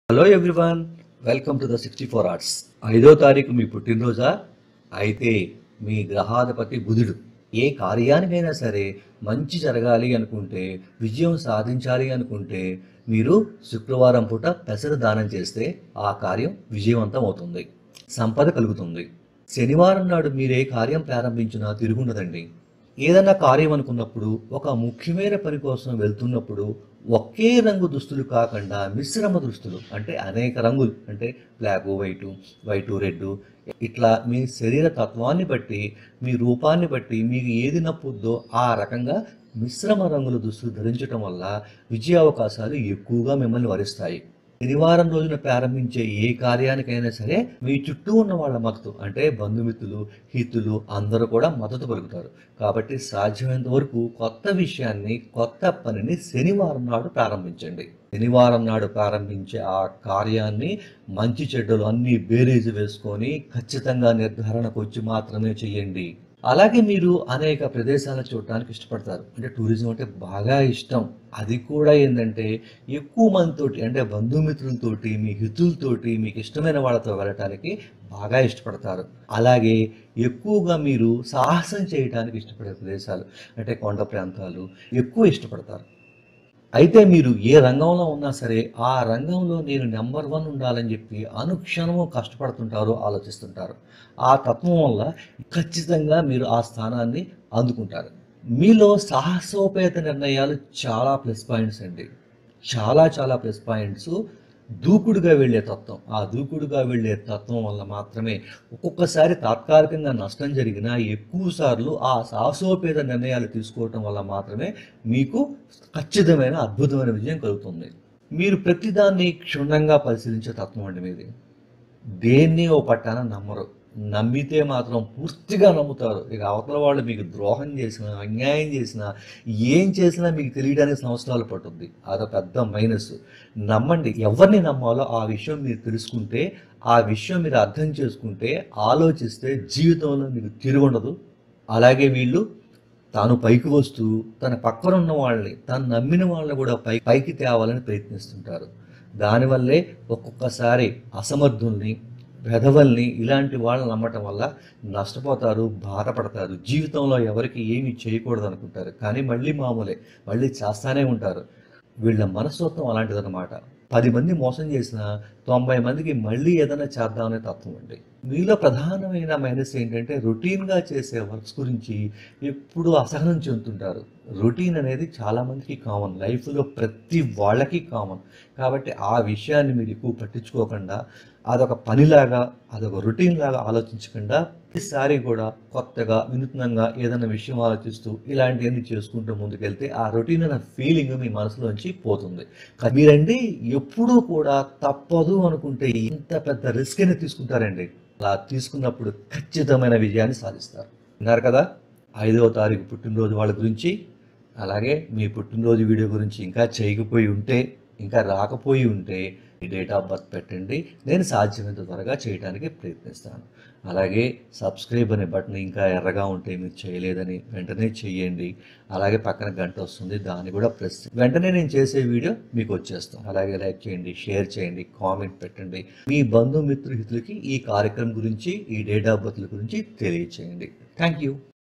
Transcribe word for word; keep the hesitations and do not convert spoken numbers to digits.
Hello everyone, welcome to the sixty four arts. ఐదో తారీఖు మీ పుట్టినరోజా? అయితే మీ గ్రహాధిపతి బుధుడు. ఏ కార్యానికైనా సరే మంచి జరగాలి అనుకుంటే, విజయం సాధించాలి అనుకుంటే మీరు శుక్రవారం పూట పెసరు దానం చేస్తే ఆ కార్యం విజయవంతం అవుతుంది, సంపద కలుగుతుంది. శనివారం నాడు మీరు ఏ కార్యం ప్రారంభించినా తిరుగుండదండి. ఏదైనా కార్యం అనుకున్నప్పుడు, ఒక ముఖ్యమైన పని కోసం వెళ్తున్నప్పుడు ఒకే రంగు దుస్తులు కాకుండా మిశ్రమ దుస్తులు, అంటే అనేక రంగులు, అంటే బ్లాక్ వైటు వైటు రెడ్, ఇట్లా మీ శరీర తత్వాన్ని బట్టి, మీ రూపాన్ని బట్టి మీకు ఏది నప్పుద్దో ఆ రకంగా మిశ్రమ రంగుల దుస్తులు ధరించడం వల్ల విజయ అవకాశాలు ఎక్కువగా మిమ్మల్ని వరిస్తాయి. శనివారం రోజున ప్రారంభించే ఏ కార్యానికైనా సరే మీ చుట్టూ ఉన్న వాళ్ళ మద్దతు, అంటే బంధుమిత్రులు, హితులు అందరూ కూడా మద్దతు పలుకుతారు. కాబట్టి సాధ్యమైనంత వరకు కొత్త విషయాన్ని, కొత్త పనిని శనివారం నాడు ప్రారంభించండి. శనివారం నాడు ప్రారంభించే ఆ కార్యాన్ని మంచి చెడ్డలు అన్నీ బేరీజు వేసుకొని ఖచ్చితంగా నిర్ధారణకు వచ్చి మాత్రమే చెయ్యండి. అలాగే మీరు అనేక ప్రదేశాలను చూడటానికి ఇష్టపడతారు, అంటే టూరిజం అంటే బాగా ఇష్టం. అది కూడా ఏంటంటే ఎక్కువ మందితోటి, అంటే బంధుమిత్రులతోటి, మీ హితులతోటి, మీకు ఇష్టమైన వాళ్ళతో వెళ్ళటానికి బాగా ఇష్టపడతారు. అలాగే ఎక్కువగా మీరు సాహసం చేయడానికి ఇష్టపడే ప్రదేశాలు, అంటే కొండ ప్రాంతాలు ఎక్కువ ఇష్టపడతారు. అయితే మీరు ఏ రంగంలో ఉన్నా సరే ఆ రంగంలో నేను నెంబర్ వన్ ఉండాలని చెప్పి అనుక్షణము కష్టపడుతుంటారు, ఆలోచిస్తుంటారు. ఆ తత్వం వల్ల ఖచ్చితంగా మీరు ఆ స్థానాన్ని అందుకుంటారు. మీలో సాహసోపేత నిర్ణయాలు చాలా ప్లస్ పాయింట్స్ అండి. చాలా చాలా ప్లస్ పాయింట్స్. దూకుడుగా వెళ్ళే తత్వం, ఆ దూకుడుగా వెళ్ళే తత్వం వల్ల మాత్రమే ఒక్కొక్కసారి తాత్కాలికంగా నష్టం జరిగినా ఎక్కువ సార్లు ఆ సాహసోపేత నిర్ణయాలు తీసుకోవటం వల్ల మాత్రమే మీకు ఖచ్చితమైన అద్భుతమైన విజయం కలుగుతుంది. మీరు ప్రతిదాన్ని క్షుణ్ణంగా పరిశీలించే తత్వం అండి మీది. దేన్ని ఓ పట్టాన నమ్మరు. నమ్మితే మాత్రం పూర్తిగా నమ్ముతారు. ఇక అవతల వాళ్ళు మీకు ద్రోహం చేసినా, అన్యాయం చేసినా, ఏం చేసినా మీకు తెలియడానికి సంవత్సరాలు పట్టుద్ది. అదొక పెద్ద మైనస్. నమ్మండి. ఎవరిని నమ్మాలో ఆ విషయం మీరు తెలుసుకుంటే, ఆ విషయం మీరు అర్థం చేసుకుంటే, ఆలోచిస్తే జీవితంలో మీకు తిరుగుండదు. అలాగే వీళ్ళు తాను పైకి వస్తూ తన పక్కన ఉన్న వాళ్ళని, తను నమ్మిన వాళ్ళని కూడా పై పైకి తేవాలని ప్రయత్నిస్తుంటారు. దానివల్లే ఒక్కొక్కసారి అసమర్థుల్ని, వెధవల్ని, ఇలాంటి వాళ్ళని నమ్మటం వల్ల నష్టపోతారు, బాధపడతారు. జీవితంలో ఎవరికి ఏమీ చేయకూడదు అనుకుంటారు, కానీ మళ్ళీ మామూలే, మళ్ళీ చేస్తానే ఉంటారు. వీళ్ళ మనస్తత్వం అలాంటిదన్నమాట. పది మంది మోసం చేసిన తొంభై మందికి మళ్ళీ ఏదైనా చేద్దామనే తత్వం అండి. మీలో ప్రధానమైన మైనస్ ఏంటంటే రొటీన్గా చేసే వర్క్స్ గురించి ఎప్పుడు అసహనం చెందుతుంటారు. రొటీన్ అనేది చాలామందికి కామన్, లైఫ్లో ప్రతి వాళ్ళకి కామన్. కాబట్టి ఆ విషయాన్ని మీరు ఎక్కువ పట్టించుకోకుండా, అదొక పనిలాగా, అదొక రొటీన్ లాగా ఆలోచించకుండా ప్రతిసారి కూడా కొత్తగా, వినూత్నంగా ఏదైనా విషయం ఆలోచిస్తూ ఇలాంటివన్నీ చేసుకుంటూ ముందుకెళ్తే ఆ రొటీన్ అనే ఫీలింగ్ మీ మనసులోంచి పోతుంది. మీరండి ఎప్పుడూ కూడా తప్పదు అనుకుంటే ఇంత పెద్ద రిస్క్ అని తీసుకుంటారండి. అలా తీసుకున్నప్పుడు ఖచ్చితమైన విజయాన్ని సాధిస్తారు. విన్నారు కదా, ఐదవ తారీఖు పుట్టినరోజు వాళ్ళ గురించి. అలాగే మీ పుట్టినరోజు వీడియో గురించి ఇంకా చేయకపోయి ఉంటే, ఇంకా రాకపోయి ఉంటే డేట్ ఆఫ్ బర్త్ పెట్టండి. నేను సాధ్యమైనంత త్వరగా చేయడానికి ప్రయత్నిస్తాను. అలాగే సబ్స్క్రైబ్ అనే బటన్ ఇంకా ఎర్రగా ఉంటే మీరు చేయలేదని వెంటనే చేయండి. అలాగే పక్కన గంట వస్తుంది, దాన్ని కూడా ప్రెస్ వెంటనే నేను చేసే వీడియో మీకు వచ్చేస్తాం. అలాగే లైక్ చేయండి, షేర్ చేయండి, కామెంట్ పెట్టండి. మీ బంధుమిత్రుహితులకి ఈ కార్యక్రమం గురించి, ఈ డేట్ ఆఫ్ బర్త్ల గురించి తెలియచేయండి. Thank you.